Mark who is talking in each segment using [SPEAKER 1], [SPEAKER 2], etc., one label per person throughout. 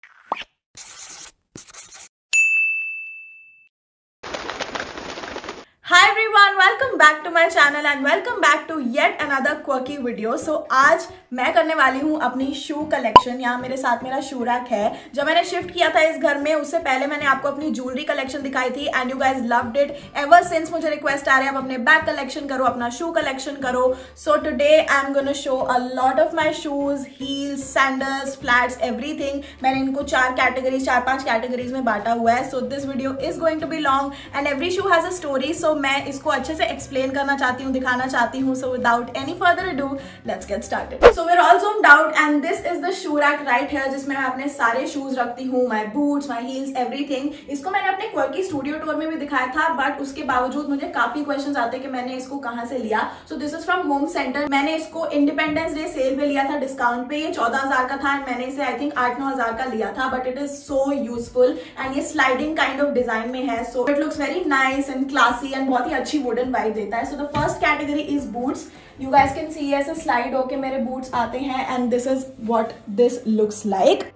[SPEAKER 1] Hi everyone, welcome back to my channel and welcome back to yet another quirky video. So आज मैं करने वाली हूँ अपनी शू कलेक्शन। यहाँ मेरे साथ मेरा शू रैक है। जब मैंने शिफ्ट किया था इस घर में उससे पहले मैंने आपको अपनी ज्वेलरी कलेक्शन दिखाई थी and you guys loved it. Ever since मुझे रिक्वेस्ट आ रहे हैं आप अपने बैग कलेक्शन करो, अपना शू कलेक्शन करो। So today I am gonna show a lot of my shoes, heels, sandals, flats, everything. मैंने इनको चार पांच कैटेगरीज में बांटा हुआ है। So this video is going to be long and every shoe has a story. So मैं इसको अच्छे से एक्सप्लेन करना चाहती हूँ, दिखाना चाहती हूँ। So without any further ado let's get started. So we are all zoomed out and this is the shoe rack right here, जिसमें मैं अपने सारे शूज रखती हूँ, my boots, my heels, everything. इसको मैंने अपने क्वर्की स्टूडियो टूर में भी दिखाया था, बट उसके बावजूद मुझे काफी क्वेश्चंस आते हैं कि मैंने इसको कहाँ से लिया। So this is from home centre. मैंने इसको इंडिपेंडेंस डे सेल पे लिया था डिस्काउंट पे। ये 14,000 का था एंड मैंने इसे आई थिंक 8-9,000 का लिया था, but it is so useful and ये स्लाइडिंग काइंड ऑफ डिजाइन में है। So it looks very nice and classy and बहुत ही अच्छी वुडन वाइब देता है। So the first category is boots. You guys can see ऐसे स्लाइड होके मेरे बूट्स आते हैं and this is what this looks like.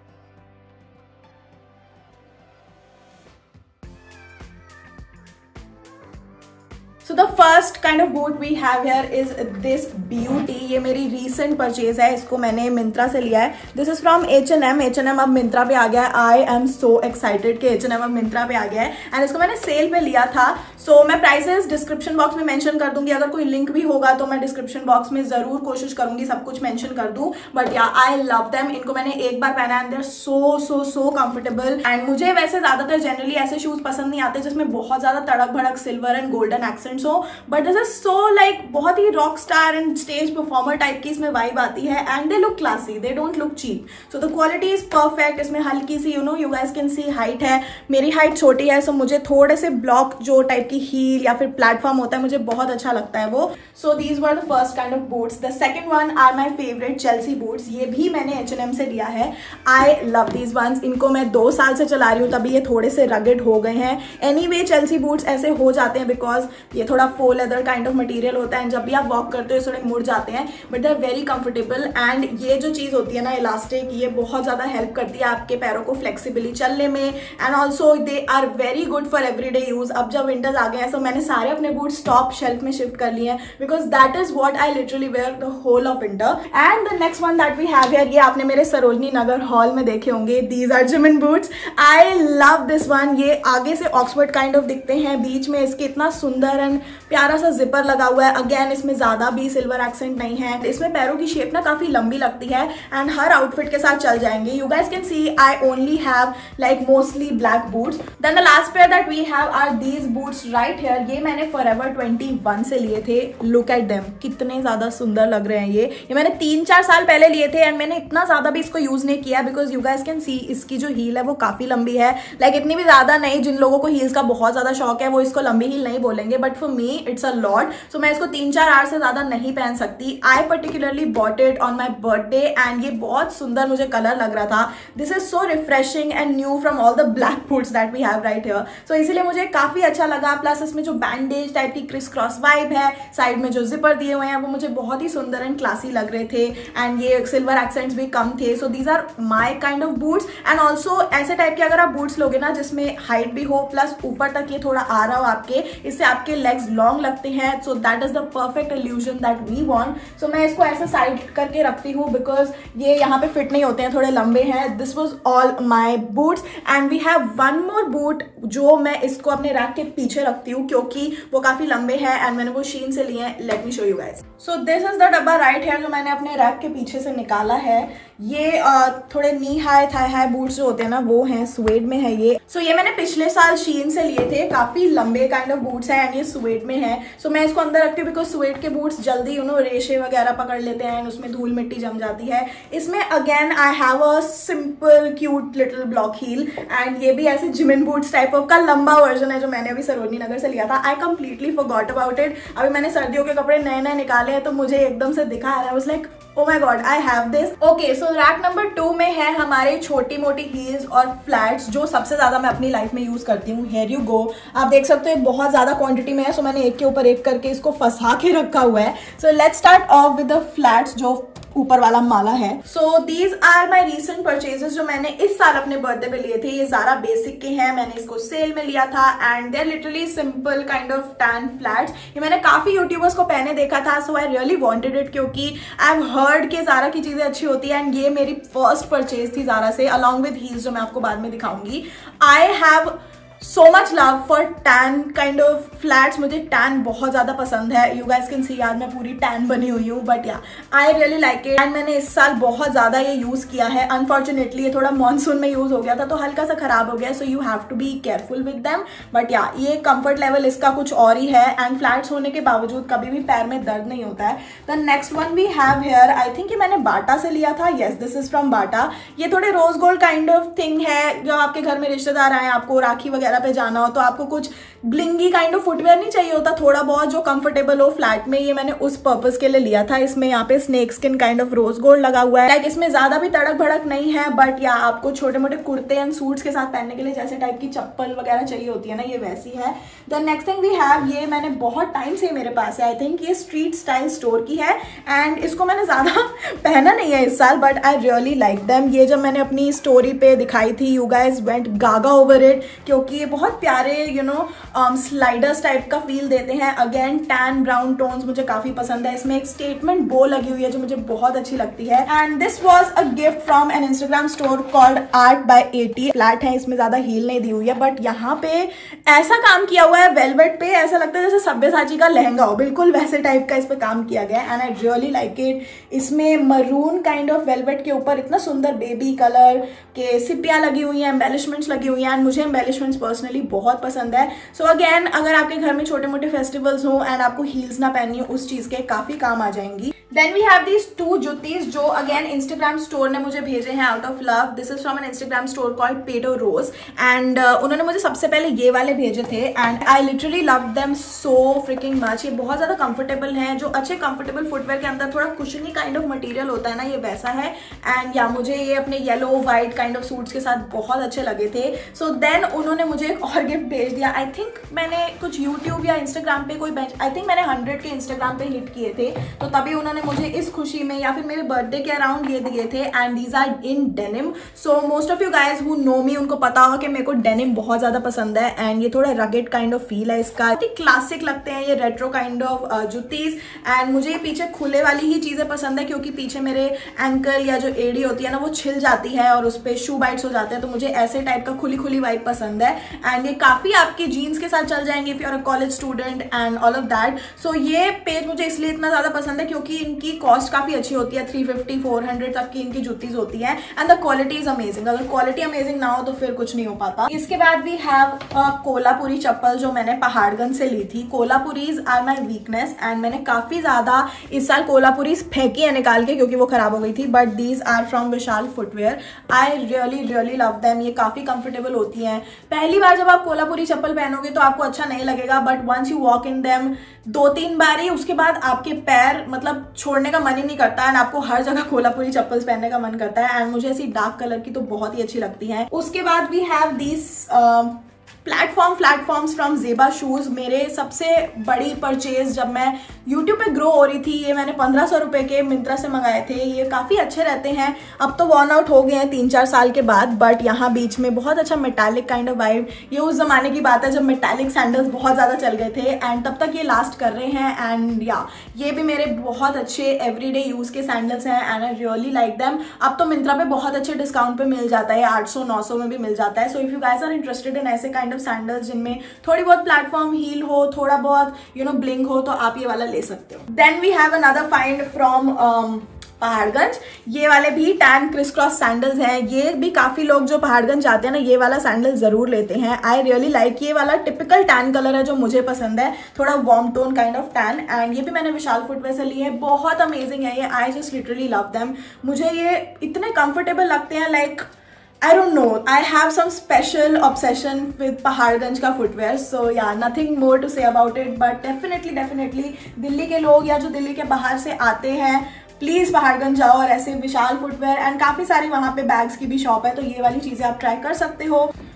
[SPEAKER 1] So the first kind of boot we have here is this beauty। ये मेरी recent purchase है, इसको मैंने मिंत्रा से लिया है। This is from H&M। H&M अब मिंत्रा पे आ गया है। I am so excited कि H&M अब मिंत्रा पे आ गया है एंड इसको मैंने सेल पे लिया था। सो मैं प्राइसेस डिस्क्रिप्शन बॉक्स में मेंशन कर दूंगी। अगर कोई लिंक भी होगा तो मैं डिस्क्रिप्शन बॉक्स में जरूर कोशिश करूंगी सब कुछ मेंशन कर दूं। बट या आई लव देम। इनको मैंने एक बार पहना and they are so comfortable. And मुझे वैसे ज्यादातर जनरली ऐसे शूज पसंद नहीं आते जिसमें बहुत ज्यादा तड़क भड़क सिल्वर एंड गोल्डन एक्सेंट्स हो, but this is so like बहुत ही rock star and stage performer type की इसमें वाइब आती है and they look classy, they don't look cheap. So the quality is perfect. इसमें हल्की सी you guys can see height है। मेरी हाइट छोटी है, सो मुझे थोड़े से ब्लॉक जो टाइप की हील या फिर प्लेटफॉर्म होता है मुझे बहुत अच्छा लगता है वो। So these were the first kind of boots. The second one are my favourite Chelsea boots. ये भी मैंने H&M से लिया है। I love these ones. इनको मैं 2 साल से चला रही हूँ, तभी ये थोड़े से रगेड हो गए हैं। एनीवे चेल्सी बूट्स ऐसे हो जाते हैं बिकॉज ये थोड़ा फो लेदर काइंड ऑफ मटेरियल होता है एंड जब भी आप वॉक करते हो थोड़े मुड़ जाते हैं, but they are very comfortable. And ये जो चीज होती है ना इलास्टिक, ये बहुत ज्यादा हेल्प करती है आपके पैरों को फ्लेक्सिबली चलने में and also they are very good for everyday use. अब जब विंटर्स आ गए हैं, सो मैंने सारे अपने बूट्स टॉप शेल्फ में शिफ्ट कर लिए हैं because that is what I literally wear the whole of winter. And the next one that we have here, ये आपने मेरे सरोजनी नगर हॉल में देखे होंगे। दीज आर जिमिन boots. I love this one. ये आगे से ऑक्सफोर्ड काइंड ऑफ दिखते हैं, बीच में इसके इतना सुंदर एंड प्यारा सा जिपर लगा हुआ है। अगेन इसमें ज्यादा भी सिल्वर एक्सेंट नहीं है। इसमें पैरों की शेप ना काफी लंबी लगती है एंड हर आउटफिट के साथ चल जाएंगे। You guys can see I only have like mostly black boots. Then the last pair that we have are these boots right here. ये मैंने फॉरएवर 21 से लिए थे। लुक एट देम, कितने ज्यादा सुंदर लग रहे हैं। ये मैंने 3-4 साल पहले लिए थे एंड मैंने इतना ज्यादा भी इसको यूज नहीं किया because you guys can see इसकी जो हील है वो काफी लंबी है। लाइक इतनी भी ज्यादा नहीं। जिन लोगों को हील्स का बहुत ज्यादा शौक है वो इसको लंबी हील नहीं बोलेंगे, but for me it's a lot. So मैं इसको 3-4 आवर से ज्यादा नहीं पहन सकती। I particularly bought it on my birthday and ये बहुत सुंदर मुझे कलर लग रहा था। This is so refreshing and new from all the black boots that we have right here. So इसीलिए मुझे काफी अच्छा लगा। प्लस इसमें जो बैंडेज टाइप की क्रिस क्रॉस वाइब है, साइड में जो जिपर दिए हुए हैं वो मुझे बहुत ही सुंदर एंड क्लासी लग रहे थे एंड ये सिल्वर एक्सेंट्स भी कम थे। So these are my kind of boots. And also ऐसे टाइप के अगर आप बूट्स लोगे ना जिसमें हाइट भी हो प्लस ऊपर तक ये थोड़ा आ रहा हो आपके, इससे आपके लेग्स लॉन्ग लगते हैं। So that is the perfect illusion that we want. So मैं इसको ऐसे साइड करके रखती हूँ बिकॉज ये यहाँ पे फिट नहीं होते हैं, थोड़े लंबे हैं। This was all my boots and we have one more boot जो मैं इसको अपने रैक के पीछे रखती हूँ क्योंकि वो काफी लंबे हैं एंड मैंने वो शीन से लिए हैं। Let me show you guys. So this is the डब्बा राइट हियर जो मैंने अपने रैक के पीछे से निकाला है। ये थोड़े knee high thigh high boots जो होते हैं ना वो हैं, सुएड में है ये। सो ये मैंने पिछले साल शीन से लिए थे। काफी लंबे काइंड ऑफ बूट्स हैं एंड ये सुएड में है। सो मैं इसको अंदर रखती हूँ बिकॉज सुएड के बूट्स जल्दी रेशे वगैरह पकड़ लेते हैं एंड उसमें धूल मिट्टी जम जाती है। इसमें again I have a simple cute little block heel and ये भी ऐसे जिमिन बूट्स टाइप ऑफ का लंबा वर्जन है जो मैंने अभी सरोजनी नगर से लिया था। I completely forgot about it. अभी मैंने सर्दियों के कपड़े नए नए निकाले हैं तो मुझे एकदम से दिखा है। I was like oh my god I have this. Okay so rack number 2 में है हमारे छोटी मोटी हील्स और फ्लैट्स जो सबसे ज्यादा मैं अपनी लाइफ में यूज करती हूँ। Here you go. आप देख सकते हो बहुत ज्यादा क्वांटिटी में है, सो मैंने एक के ऊपर एक करके इसको फंसा के रखा हुआ है। So let's start off with the flats जो ऊपर वाला माला है। So these are my recent purchases जो मैंने इस साल अपने बर्थडे पे लिए थे। ये ज़ारा बेसिक के हैं, मैंने इसको सेल में लिया था and they are literally simple kind of tan flats. ये मैंने काफी यूट्यूबर्स को पहने देखा था, so I really wanted it क्योंकि आई हैव हर्ड कि ज़ारा की चीजें अच्छी होती है एंड ये मेरी फर्स्ट परचेज थी ज़ारा से, अलॉन्ग विद हील्स जो मैं आपको बाद में दिखाऊंगी। I have so much love for tan kind of flats। मुझे tan बहुत ज़्यादा पसंद है। You guys can see यार मैं पूरी tan बनी हुई हूँ, बट या I really like it and मैंने इस साल बहुत ज़्यादा ये यूज़ किया है। Unfortunately ये थोड़ा मानसून में यूज़ हो गया था तो हल्का सा खराब हो गया, so you have to be careful with them। But yeah ये comfort level इसका कुछ और ही है एंड फ्लैट्स होने के बावजूद कभी भी पैर में दर्द नहीं होता है। The next one we have here, I think ये मैंने बाटा से लिया था। Yes, this is from Bata. ये थोड़े rose gold kind of thing है। जो आपके घर में रिश्तेदार आए, आपको राखी वगैरह पे जाना हो तो आपको कुछ ब्लिंगी काइंड ऑफ फुटवेयर नहीं चाहिए होता, थोड़ा बहुत जो कंफर्टेबल हो फ्लैट में। ये मैंने उस पर्पस के लिए लिया था। इसमें यहाँ पे snake skin kind of rose gold लगा हुआ है। लाइक इसमें ज्यादा भी तड़क भड़क नहीं है, बट या आपको छोटे मोटे कुर्ते एंड सूट्स के साथ पहनने के लिए जैसे टाइप की चप्पल वगैरह चाहिए होती है ना, ये वैसी है। The next thing we have, ये मैंने बहुत टाइम से मेरे पास है। आई थिंक ये स्ट्रीट स्टाइल स्टोर की है एंड इसको मैंने ज्यादा पहना नहीं है इस साल, but I really like them. ये जब मैंने अपनी स्टोरी पे दिखाई थी, you guys went gaga over it क्योंकि ये बहुत प्यारे स्लाइडर्स टाइप का फील देते हैं। अगेन टैन ब्राउन टोन्स मुझे काफी पसंद है। इसमें एक स्टेटमेंट बो लगी हुई है जो मुझे बहुत अच्छी लगती है and this was a gift from an Instagram store called art by 80। Flat है, इसमें ज्यादा हील नहीं दी हुई है, बट यहाँ पे ऐसा काम किया हुआ है वेलवेट पे, ऐसा लगता है जैसे सब्यसाची का लहंगा हो, बिल्कुल वैसे टाइप का इस पे काम किया गया and I really like it. इसमें मरून काइंड ऑफ वेलवेट के ऊपर इतना सुंदर बेबी कलर के सिपियां लगी हुई हैं, एम्बेलिशमेंट्स लगी हुई हैं एंड मुझे एम्बेलिशमेंट्स पर्सनली बहुत पसंद है। सो अगेन अगर आपके घर में छोटे मोटे फेस्टिवल्स हो एंड आपको हील्स ना पहननी हो, उस चीज के काफी काम आ जाएंगी। Then we have these 2 juttis जो अगेन इंस्टाग्राम स्टोर ने मुझे भेजे हैं out of love. This is from an Instagram store called पेडो रोज एंड उन्होंने मुझे सबसे पहले ये वाले भेजे थे and I literally love them so freaking much. ये बहुत ज्यादा कंफर्टेबल हैं। जो अच्छे कंफर्टेबल फुटवेयर के अंदर थोड़ा कुशनी काइंड ऑफ मटेरियल होता है ना, ये वैसा है एंड या मुझे ये अपने yellow white kind of suits के साथ बहुत अच्छे लगे थे। सो देन उन्होंने मुझे एक और गिफ्ट भेज दिया। आई थिंक मैंने कुछ यूट्यूब या इंस्टाग्राम पे कोई बेंच, आई थिंक मैंने 100 के इंस्टाग्राम पे हिट किए थे, तो तभी उन्होंने मुझे इस खुशी में या फिर मेरे बर्थडे के अराउंड ये दिए थे and these are in denim. So most of you guys who know me उनको पता होगा कि मेरे को डेनिम बहुत ज्यादा पसंद है एंड ये थोड़ा रगेड काइंड ऑफ फील है इसका। क्लासिक लगते हैं ये retro kind of juttis and मुझे ये पीछे खुले वाली ही चीजें पसंद है क्योंकि पीछे मेरे एंकल या जो एड़ी होती है ना वो छिल जाती है और उस पर शू बाइट्स हो जाते हैं, तो मुझे ऐसे टाइप का खुली खुली वाइब पसंद है एंड ये काफी आपके जीन्स के साथ चल जाएंगे if you are a college student and all of that. So ये पेज मुझे इसलिए इतना ज्यादा पसंद है क्योंकि इनकी कॉस्ट काफी अच्छी होती है, 350-400 तक की इनकी जूतीज होती है and the quality is amazing. अगर क्वालिटी अमेजिंग ना हो तो फिर कुछ नहीं हो पाता। इसके बाद वी हैव कोल्हापुरी चप्पल जो मैंने पहाड़गंज से ली थी। Kolhapuris are my weakness and मैंने काफी ज्यादा इस साल कोल्हापुरीज फेंकी है निकाल के क्योंकि वो खराब हो गई थी, but these are from Vishal footwear. I really love them. ये काफी कंफर्टेबल होती हैं। पहली बार जब आप कोल्हापुरी चप्पल पहनोगे तो आपको अच्छा नहीं लगेगा, but once you walk in them 2-3 बार ही, उसके बाद आपके पैर मतलब छोड़ने का मन ही नहीं करता एंड आपको हर जगह कोल्हापुरी चप्पल पहनने का मन करता है एंड मुझे ऐसी डार्क कलर की तो बहुत ही अच्छी लगती है। उसके बाद we have this platforms from Zeba shoes. मेरे सबसे बड़ी परचेज जब मैं यूट्यूब पे ग्रो हो रही थी, ये मैंने 1500 रुपए के मिंत्रा से मंगाए थे। ये काफी अच्छे रहते हैं, अब तो वॉर्न आउट हो गए हैं 3-4 साल के बाद, बट यहाँ बीच में बहुत अच्छा मेटालिक काइंड ऑफ वाइब। ये उस जमाने की बात है जब मेटालिक सैंडल्स बहुत ज्यादा चल गए थे एंड तब तक ये लास्ट कर रहे हैं एंड या ये भी मेरे बहुत अच्छे एवरीडे यूज के सैंडल्स हैं and I really like them. अब तो मिंत्रा पे बहुत अच्छे डिस्काउंट पे मिल जाता है, 800-900 में भी मिल जाता है। So if you guys are interested in ऐसे काइंड ऑफ सैंडल्स जिनमें थोड़ी बहुत प्लेटफॉर्म हील हो, थोड़ा बहुत ब्लिंग हो, तो आप ये वाला ले सकते हो। Then we have another find from Paharganj. ये वाले भी टैन क्रिस क्रॉस सैंडल्स हैं। ये भी काफी लोग जो पहाड़गंज जाते हैं ना, ये वाला सैंडल जरूर लेते हैं। I really like. ये वाला टिपिकल टैन कलर है जो मुझे पसंद है, थोड़ा warm tone kind of tan and ये भी मैंने विशाल फुटवेयर से लिए है। बहुत अमेजिंग है ये। I just literally love them. मुझे ये इतने कंफर्टेबल लगते हैं, like I don't know, I have some special obsession with Paharganj का footwear, so yeah, nothing more to say about it, but definitely Delhi के लोग या जो दिल्ली के बाहर से आते हैं प्लीज पहाड़गंज जाओ और ऐसे विशाल फुटवेयर एंड काफी सारी वहां पे बैग्स की भी शॉप है, तो ये वाली चीजें आप ट्राई कर सकते हो।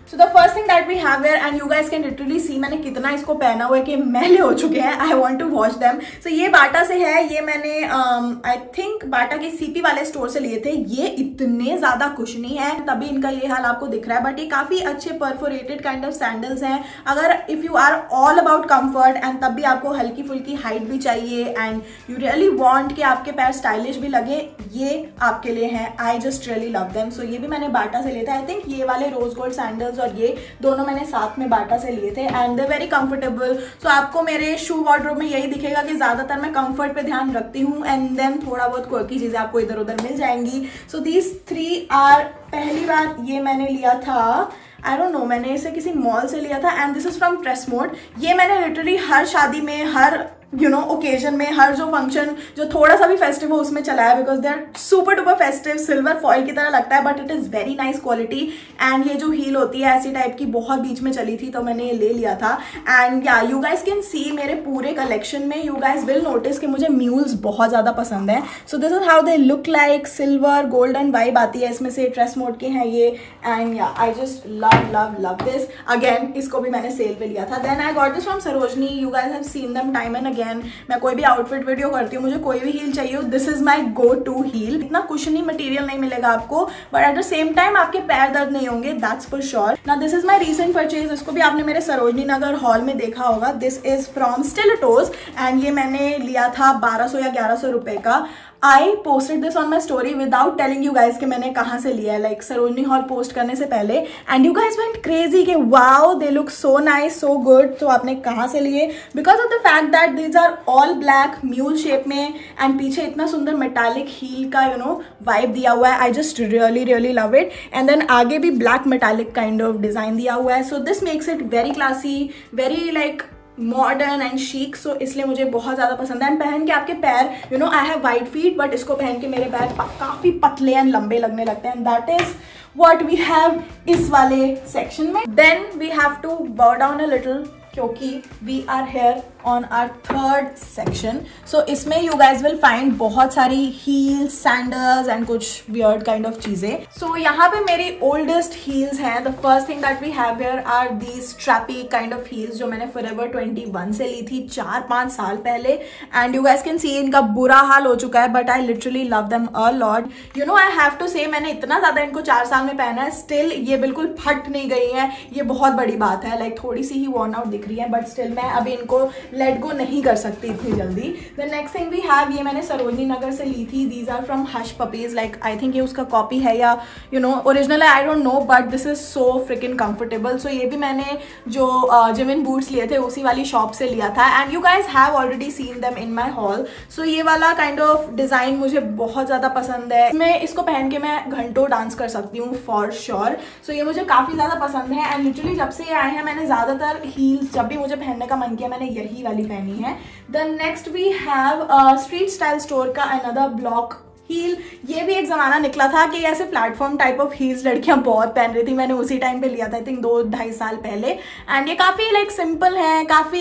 [SPEAKER 1] So the first thing that we have here and you guys can literally see मैंने कितना इसको पहना हुआ है कि मैले हो चुके हैं। I want to wash them. So ये बाटा से है, ये मैंने आई थिंक बाटा के सीपी वाले स्टोर से लिए थे। ये इतने ज्यादा कुशनी है तभी इनका ये हाल आपको दिख रहा है, बट ये काफी अच्छे परफोरेटेड काइंड ऑफ सैंडल्स हैं। अगर if you are all about comfort and तब भी आपको हल्की फुल्की हाइट भी चाहिए एंड यू रियली वांट कि आपके पैर स्टाइलिश भी लगे, ये आपके लिए हैं। I just really love them. So ये भी मैंने बाटा से लिए थे। आई थिंक ये वाले रोज गोल्ड सैंडल्स और ये दोनों मैंने साथ में बाटा से लिए थे and they very comfortable. So आपको मेरे शू वार्डरोब में यही दिखेगा कि ज्यादातर मैं कंफर्ट पे ध्यान रखती हूँ एंड देन थोड़ा बहुत क्वर्की चीजें आपको इधर उधर मिल जाएंगी। सो दीज 3 आर, पहली बात ये मैंने लिया था, आई डोंट नो, मैंने इसे किसी मॉल से लिया था and this is from Tresmode. ये मैंने लिटरली हर शादी में, हर ओकेजन में, हर जो फंक्शन जो थोड़ा सा भी फेस्टिव हो उसमें चलाया, because they are super duper festive. Silver foil की तरह लगता है but it is very nice quality. And ये जो हील होती है ऐसी टाइप की बहुत बीच में चली थी तो मैंने ये ले लिया था। एंड या यू गाइज कैन सी मेरे पूरे कलेक्शन में यू गाइज विल नोटिस कि मुझे म्यूल्स बहुत ज्यादा पसंद है। So this is how they look like. Silver golden vibe आती है इसमें से। ट्रेसमोड के हैं ये and yeah I just love love love this. Again इसको भी मैंने सेल पे लिया था। Then I got this from Sarojini. You guys have seen them time and again. मैं कोई भी आउटफिट वीडियो करती हूँ, मुझे कोई भी हील चाहिए, this is my go to heel. इतना कुशनी मटेरियल नहीं मिलेगा आपको but at the same time आपके पैर दर्द नहीं होंगे, that's for sure. Now this is my recent purchase. इसको भी आपने मेरे सरोजनी नगर हॉल में देखा होगा। This is from Stilettos and ये मैंने लिया था 1200 या 1100 रुपए का। I posted this on my story without telling you guys कि मैंने कहाँ से लिया है, लाइक सरोजनी हॉल पोस्ट करने से पहले। And you guys went crazy कि wow they look so nice, so good. तो आपने कहाँ से लिए? Because of the fact that these are all black mule shape में एंड पीछे इतना सुंदर मेटालिक हील का वाइब दिया हुआ है। I just really really love it. And then आगे भी black metallic kind of design दिया हुआ है। So this makes it very classy, very like modern and chic. So इसलिए मुझे बहुत ज्यादा पसंद है। एंड पहन के आपके पैर I have wide feet but इसको पहन के मेरे पैर काफी पतले एंड लंबे लगने लगते हैं। That is what we have इस वाले सेक्शन में। Then we have to bow down a little क्योंकि we are here on our third section. So इसमें यू गाइज विल फाइंड बहुत सारी हील्स, सैंडल्स एंड कुछ वियर्ड काइंड ऑफ चीजें। So यहाँ पे मेरी ओल्डेस्ट हील्स हैं। The first thing that we have here are these strappy kind of heels जो मैंने फॉरएवर 21 से ली थी 4-5 साल पहले। And you guys can see इनका बुरा हाल हो चुका है but I literally love them a lot. I have to say मैंने इतना ज्यादा इनको 4 साल में पहना है, स्टिल ये बिल्कुल फट नहीं गई है। ये बहुत बड़ी बात है, लाइक थोड़ी सी ही वर्न आउट दिख रही है बट स्टिल मैं अभी इनको लेट गो नहीं कर सकती इतनी जल्दी। The next thing we have, ये मैंने सरोजनी नगर से ली थी। These are from Hush Puppies. Like I think ये उसका कॉपी है या ओरिजिनल है, I don't know but this is so freakin comfortable. So ये भी मैंने जो जिमिन बूट्स लिए थे उसी वाली शॉप से लिया था and you guys have already seen them in my haul. So ये वाला काइंड ऑफ डिजाइन मुझे बहुत ज्यादा पसंद है। मैं इसको पहन के मैं घंटों डांस कर सकती हूँ फॉर श्योर। सो ये मुझे काफी ज्यादा पसंद है एंड लिटरली जब से ये आए हैं मैंने ज्यादातर हील्स जब भी मुझे पहनने का मन किया मैंने यही वाली पहनी है। The next we have Street style Store का अनदर ब्लॉक हील। ये भी एक जमाना निकला था कि ऐसे प्लेटफॉर्म टाइप ऑफ हील्स लड़कियां बहुत पहन रही थी। मैंने उसी टाइम पे लिया था, आई थिंक 2-2.5 साल पहले। एंड ये काफी लाइक सिंपल है, काफी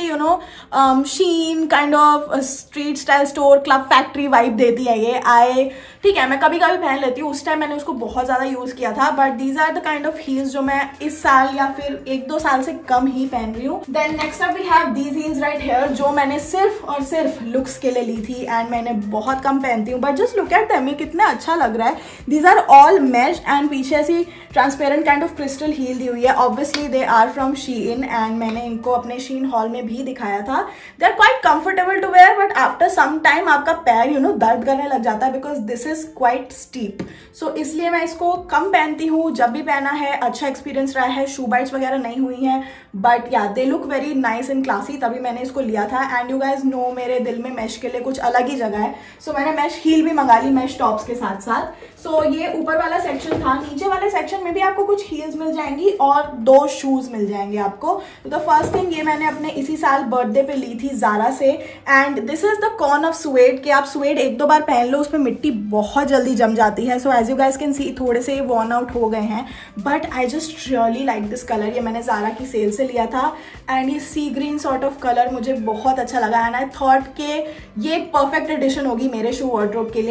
[SPEAKER 1] Shein kind of Street style Store Club Factory vibe देती है ये। ठीक है, मैं कभी कभी पहन लेती हूँ, उस टाइम मैंने उसको बहुत ज्यादा यूज किया था but these are the kind of heels जो मैं इस साल या फिर 1-2 साल से कम ही पहन रही हूँ। Then next up we have these heels right here जो मैंने सिर्फ और सिर्फ लुक्स के लिए ली थी एंड मैंने बहुत कम पहनती हूँ but just look at them, ये कितना अच्छा लग रहा है। These are all mesh and पीछे ऐसी transparent kind of crystal heel दी हुई है। Obviously they are from Shein and मैंने इनको अपने शीन हॉल में भी दिखाया था। They are quite comfortable to wear but after some time आपका पैर दर्द करने लग जाता है because this is quite steep. So इसलिए मैं इसको कम पहनती हूँ। जब भी पहना है अच्छा एक्सपीरियंस रहा है, शू बाइट्स वगैरह नहीं हुई हैं but yeah they look very nice and classy, तभी मैंने इसको लिया था। एंड यू गाइज नो मेरे दिल में मैश के लिए कुछ अलग ही जगह है। सो मैंने मैश हील भी मंगा ली मैश टॉप्स के साथ साथ। सो ये ऊपर वाला सेक्शन था। नीचे वाले सेक्शन में भी आपको कुछ हील्स मिल जाएंगी और 2 शूज मिल जाएंगे आपको। तो द फर्स्ट थिंग ये मैंने अपने इसी साल बर्थडे पे ली थी ज़ारा से and this is the con of suede कि आप स्वेड 1-2 बार पहन लो उसमें मिट्टी बहुत जल्दी जम जाती है। So as you guys can see थोड़े से वर्न आउट हो गए हैं but I just really like this colour. ये मैंने ज़ारा की सेल से लिया था एंड ये sea green sort of colour मुझे बहुत अच्छा लगा एंड आई थॉट के ये परफेक्ट एडिशन होगी मेरे शू वार्डरोब के लिए। एंड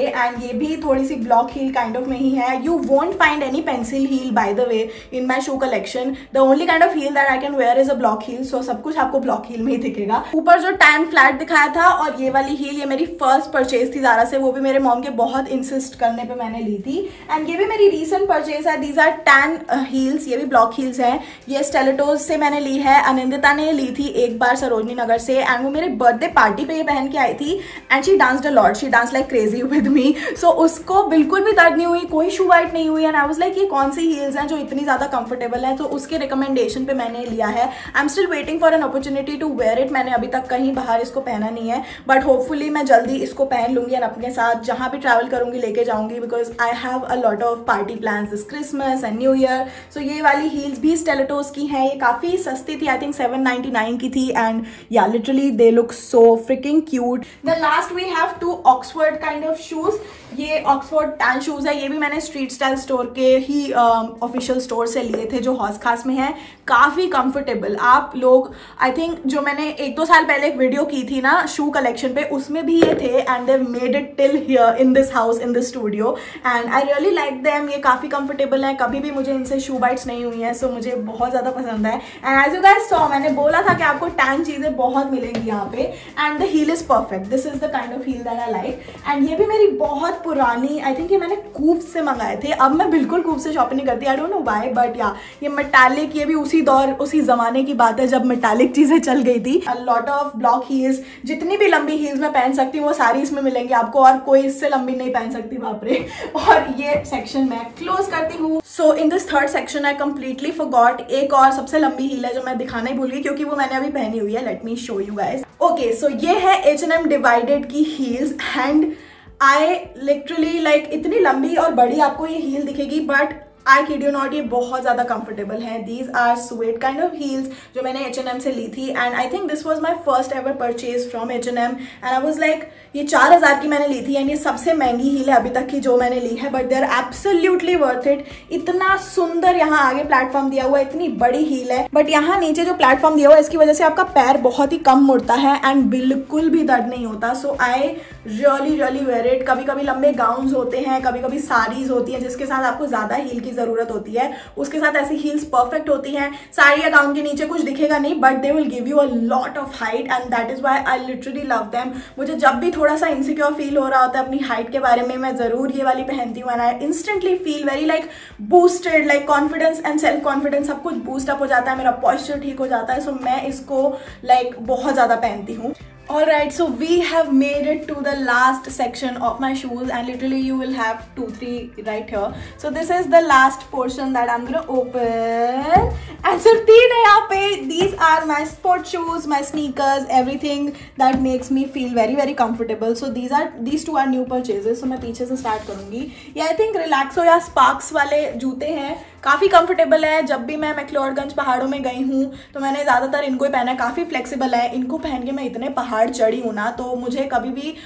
[SPEAKER 1] ये भी थोड़ी सी ब्लॉक हील काइंड ऑफ में ही है. You won't find any pencil heel by the way in my shoe collection. The only kind of heel that I can wear is a block heel. So सब कुछ आपको block heal में ही दिखेगा. ऊपर जो टैन फ्लैट दिखाया था और ये वाली हील, ये मेरी फर्स्ट परचेज थी ज़ारा से, वो भी मेरे मॉम के बहुत इंसिस्ट करने पे मैंने ली थी. एंड ये भी मेरी रीसेंट परचेज है. दीज आर टैन हील्स, ये भी ब्लॉक हील्स हैं. ये स्टेलेटोज से मैंने ली है. अनिंदिता ने ली थी एक बार सरोजनी नगर से एंड वो मेरे बर्थडे पार्टी पे ये पहन के आई थी and she danced a lot. She dance like crazy with me. So उसको बिल्कुल भी दर्द नहीं हुई, कोई शू वाइट नहीं हुई. एंड आई वाज लाइक ये कौन सी हील्स हैं जो इतनी ज़्यादा कंफर्टेबल है. तो उसके रिकमेंडेशन पे मैंने लिया है. I am still waiting for an opportunity to wear it. मैंने अभी तक कहीं बाहर इसको पहना नहीं है बट होपफुली मैं जल्दी इसको पहन लूंगी एंड अपने साथ जहाँ भी ट्रैवल करूंगी लेके जाऊंगी because I have a lot of party plans this Christmas and new year. So ये वाली हील्स भी स्टेलेटोज की हैं. ये काफ़ी सस्ती थी, आई थिंक 799 की थी. And yeah literally they look so freaking cute. The last we have two Oxford kind of shoes. ये ऑक्सफोर्ड टैन शूज है. ये भी मैंने स्ट्रीट स्टाइल स्टोर के ही ऑफिशियल स्टोर से लिए थे जो हौस खास में है. काफ़ी कंफर्टेबल. आप लोग आई थिंक जो मैंने 1-2 साल पहले एक वीडियो की थी ना शू कलेक्शन पे, उसमें भी ये थे and they made it till here in this house in this studio and I really like them. ये काफ़ी कंफर्टेबल है, कभी भी मुझे इनसे शू बाइट्स नहीं हुई हैं. सो मुझे बहुत ज़्यादा पसंद है. And as you guys saw, मैंने बोला था कि आपको टैन चीज़ें बहुत मिलेंगी यहाँ पे. And the heel is perfect. This is the kind of heel that I like. And ये भी मेरी बहुत पुरानी, आई थिंक ये मैंने कूफ से मंगाए थे. अब मैं बिल्कुल कूफ से शॉपिंग नहीं करती, I don't know why, but yeah ये मेटालिक, ये भी उसी दौर उसी जमाने की बात है जब मेटालिक चीजें चल गई थी. A lot of block heels, जितनी भी लंबी हील्स मैं पहन सकती हूँ वो सारी इसमें मिलेंगी आपको और कोई इससे लंबी नहीं पहन सकती. बाप रे. और ये सेक्शन मैं क्लोज करती हूँ. So in this third section I completely forgot एक और सबसे लंबी हील है जो मैं दिखाना ही भूल गई क्योंकि वो मैंने अभी पहनी हुई है. Let me show you guys. Okay, so ये है H&M डिवाइडेड की heels and I literally like इतनी लंबी और बड़ी आपको ये हील दिखेगी but I kid you not, ये बहुत ज़्यादा कंफर्टेबल है. These are suede kind of heels जो मैंने H&M से ली थी and I think this was my first ever purchase from H&M and I was like ये 4000 की मैंने ली थी एंड ये सबसे महंगी हील है अभी तक की जो मैंने ली है but they are absolutely worth it. इतना सुंदर यहाँ आगे प्लेटफॉर्म दिया हुआ है, इतनी बड़ी हील है बट यहाँ नीचे जो प्लेटफॉर्म दिया हुआ है इसकी वजह से आपका पैर बहुत ही कम मुड़ता है एंड बिल्कुल भी दर्द नहीं होता. So I really wear it. कभी कभी लंबे गाउन्स होते हैं, कभी कभी साड़ीज होती हैं जिसके साथ आपको ज्यादा हील की जरूरत होती है, उसके साथ ऐसी हील्स परफेक्ट होती हैं. साड़ी या गाउन के नीचे कुछ दिखेगा नहीं but they will give you a lot of height and that is why I literally love them. मुझे जब भी थोड़ा सा इनसिक्योर फील हो रहा होता है अपनी हाइट के बारे में, मैं जरूर ये वाली पहनती हूँ and I instantly feel very like boosted, like confidence and self confidence सब कुछ बूस्ट अप हो जाता है, मेरा पॉस्चर ठीक हो जाता है. सो मैं इसको लाइक बहुत ज्यादा पहनती हूँ. Alright, so we have made it to the last section of my shoes and literally you will have 2-3 right here. So this is the last portion that I'm gonna open and सिर्फ 3 है यहाँ पे. These are my sport shoes, my sneakers, everything that makes me feel very comfortable. So these two are new purchases. So मैं पीछे से start करूँगी. ये I think Relaxo या Sparks वाले जूते हैं, काफ़ी कंफर्टेबल है. जब भी मैं मैक्लोडगंज पहाड़ों में गई हूँ तो मैंने ज़्यादातर इनको ही पहना है. काफ़ी फ्लेक्सिबल है. इनको पहन के मैं इतने पहाड़ चढ़ी हूँ ना तो मुझे कभी भी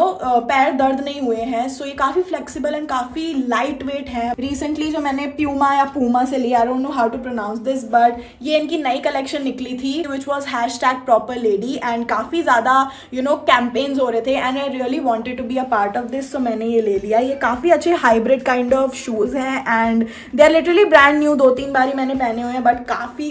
[SPEAKER 1] पैर दर्द नहीं हुए हैं. सो ये काफ़ी फ्लेक्सिबल एंड काफ़ी लाइट वेट है. रिसेंटली जो मैंने प्यूमा या पूमा से लिया, I don't know how to pronounce this, but ये इनकी नई कलेक्शन निकली थी विच वॉज #properlady एंड काफ़ी ज़्यादा कैंपेन्स हो रहे थे and I really wanted to be a part of this. So मैंने ये ले लिया. ये काफ़ी अच्छे हाइब्रिड काइंड ऑफ शूज़ हैं and they are literally brand new. 2-3 बारी मैंने पहने हुए हैं बट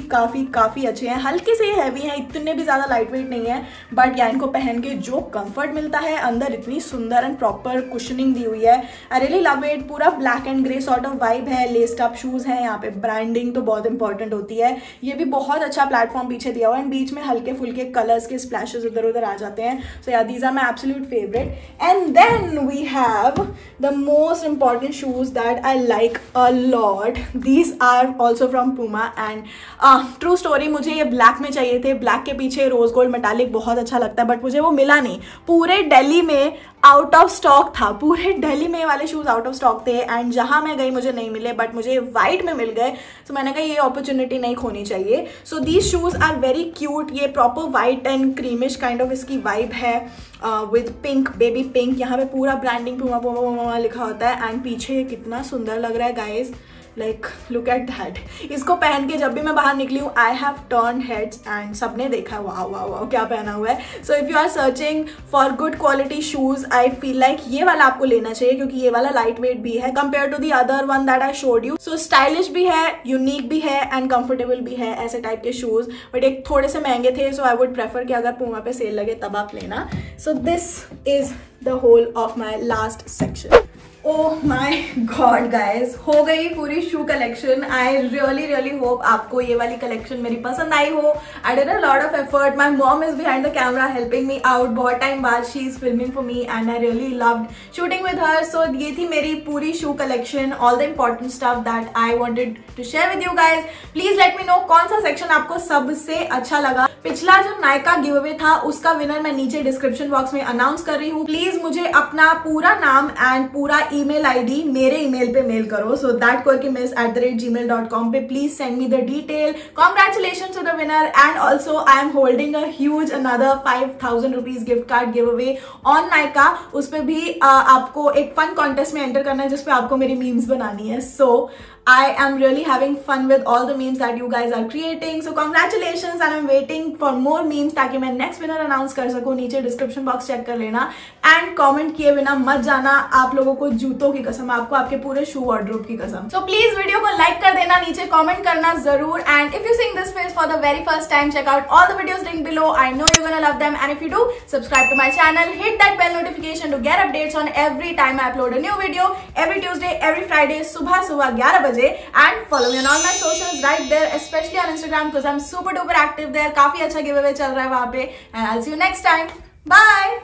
[SPEAKER 1] काफ़ी अच्छे हैं. हल्के से हैवी हैं, इतने भी ज़्यादा लाइट वेट नहीं है बट या इनको पहन के जो कंफर्ट मिलता है, अंदर इतनी सुंदर एंड प्रॉपर कुशनिंग दी हुई है. I really love it. पूरा black and grey sort of vibe है. लेस्ड अप शूज़ हैं. यहाँ पे ब्रांडिंग तो बहुत इंपॉर्टेंट होती है. ये भी बहुत अच्छा प्लेटफॉर्म पीछे दिया हुआ है एंड बीच में हल्के फुल्के कलर्स के स्प्लैशेस इधर उधर आ जाते हैं. So yeah these are my absolute favourite. And then we have the most important shoes that I like a lot. These are also from Puma and true story, मुझे ये ब्लैक में चाहिए थे. ब्लैक के पीछे रोज गोल्ड मेटालिक बहुत अच्छा लगता है बट मुझे वो मिला नहीं. पूरे दिल्ली में आउट ऑफ स्टॉक था. पूरे दिल्ली में वाले शूज आउट ऑफ स्टॉक थे एंड जहां मैं गई मुझे नहीं मिले बट मुझे वाइट में मिल गए. सो मैंने कहा ये अपॉर्चुनिटी नहीं खोनी चाहिए. So these shoes are very cute. ये proper white and creamish kind of इसकी वाइब है विद पिंक, बेबी पिंक. यहाँ पे पूरा ब्रांडिंग पूमा लिखा होता है एंड पीछे कितना सुंदर लग रहा है guys. Like look at that. इसको पहन के जब भी मैं बाहर निकली हूँ I have turn heads and सबने देखा वाह वाह वाह क्या पहना हुआ है। So if you are searching for good quality shoes I feel like ये वाला आपको लेना चाहिए, क्योंकि ये वाला लाइट वेट भी है compare to the other one that I showed you. So stylish भी है, यूनिक भी है एंड कंफर्टेबल भी है ऐसे टाइप के शूज, बट एक थोड़े से महंगे थे। सो आई वुड प्रेफर कि अगर पूमा पे सेल लगे तब आप लेना। So this is the whole of my last section. Oh my god guys, हो गई पूरी shoe collection. I really hope आपको ये वाली कलेक्शन मेरी पसंद आई हो। I did a lot of effort. My mom is behind the camera helping me out. बहुत टाइम बाद she is filming for me and I really loved shooting with her. So ये थी मेरी पूरी shoe collection, all the important stuff that I wanted to share with you guys. Please let me know कौन सा section आपको सबसे अच्छा लगा। पिछला जो नायका गिव अवे था उसका विनर मैं नीचे डिस्क्रिप्शन बॉक्स में अनाउंस कर रही हूँ। प्लीज मुझे अपना पूरा नाम एंड पूरा ईमेल आईडी मेरे ईमेल पे मेल करो। सो thatquirkymiss@gmail.com पे please send me the detail. Congratulation to the winner and also I am holding a huge another 5000 rupees gift card give away on Nykaa. उस पे भी आपको एक फन कॉन्टेस्ट में एंटर करना है जिसपे आपको मेरी मीम्स बनानी है। सो I am really having fun with all the memes that you guys are creating. So congratulations and I'm waiting for more memes ताकि मैं next winner announce कर सकूँ। नीचे description box check कर लेना and comment किए बिना मत जाना। आप लोगों को जूतों की कसम, आपको आपके पूरे shoe wardrobe की कसम। So please वीडियो को like कर देना, नीचे comment करना जरूर। And if you seeing this face for the very first time, check out all the videos linked below. I know you're gonna love them. And if you do, subscribe to my channel, hit that bell notification to get updates on every time I upload a new video. Every Tuesday, every Friday, सुबह 11 बजे। And follow me on all my socials right there, especially on Instagram because I'm super duper active there. काफी अच्छा giveaway चल रहा है वहाँ पे। And I'll see you next time. Bye.